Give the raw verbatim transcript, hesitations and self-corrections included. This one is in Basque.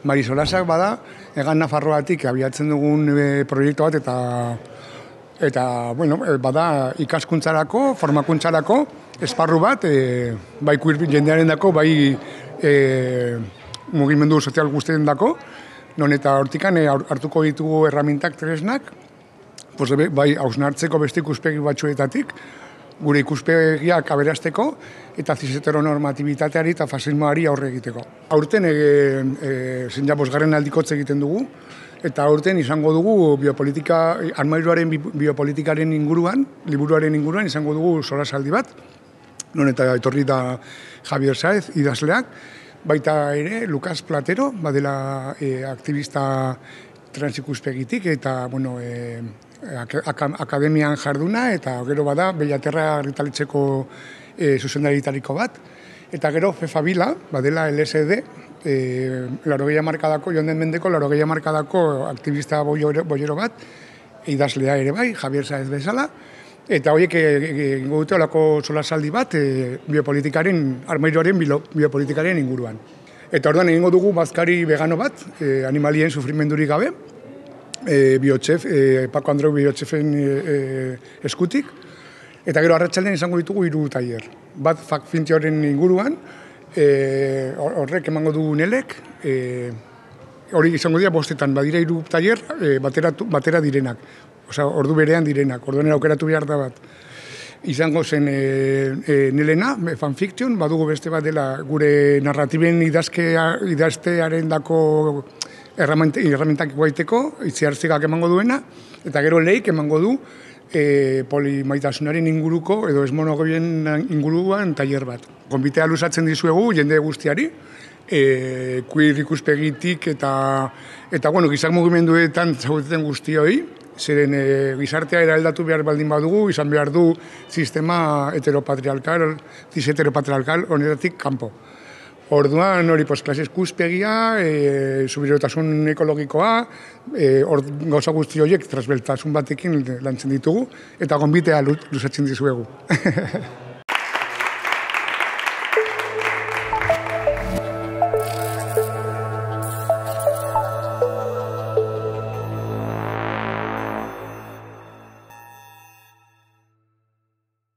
Marisolasak bada, Egan Nafarroatik abiatzen dugun e, proiektu bat eta eta bueno, e, bada ikaskuntzarako, formakuntzarako esparru bat, e, bai queer jendearen dako, bai e, mugimendu sozial guztien dako, non eta hortikan e, hartuko ditugu erramintak tresnak, pues, bai hausnartzeko beste ikuspegi batzuetatik, gure ikuspegiak aberasteko eta cis-heteronormatibitateari eta fasismoari aurre egiteko. Aurten e, e, zen ja bosgarren aldikotze egiten dugu, eta aurten izango dugu biopolitika, armairuaren biopolitikaren inguruan, liburuaren inguruan izango dugu solasaldi bat, non eta etorri da Javier Saez idazleak, baita ere Lucas Platero, badela e, aktivista transikuspegitik eta bueno, e, akademian jarduna eta gero bada Bellaterra argitalitzeko e, zuzendaritariko bat. Eta gero Fefabila, badela L S D, e, larogeia markadako, joan den mendeko larogeia markadako aktivista boiero bat, idazlea ere bai, Javier Saez bezala, eta horiek egingo dute olako solasaldi bat e, biopolitikaren, armairuaren biopolitikaren inguruan. Eta orduan egingo dugu bazkari vegano bat, e, animalien sufrimendurik gabe, E, biochef, e, Paco Andreu biochefen e, e, eskutik, eta gero arratsaldean izango ditugu hiru tailer. Bat fakfintioren inguruan, e, horrek emango dugu nelek, e, hori izango dira bostetan, badira hiru tailer e, batera, batera direnak, osea, ordu berean direnak, orduan aukeratu behar da bat. Izango zen e, e, nelena, fanfiction, badugu beste bat dela gure narratiben idazkea, idaztearen dako erramintak guaiteko, itziartzikak emango duena, eta gero leik emango du e, polimaitasunaren inguruko edo esmonogien inguruan tailer bat. Konbitea luzatzen dizuegu jende guztiari, e, queer ikuspegitik eta, eta bueno, gizak mugimenduetan zaudeten guztioi, zeren e, gizartea eraldatu behar baldin badugu, izan behar du sistema heteropatriarkal, cis-heteropatriarkal honetatik kanpo. Orduan hori pues, klase ikuspegia, e, subirotasun ekologikoa, e, or, gauza guzti horiek transbeltasun batekin lantzen ditugu, eta gonbitea luzatzen dizuegu.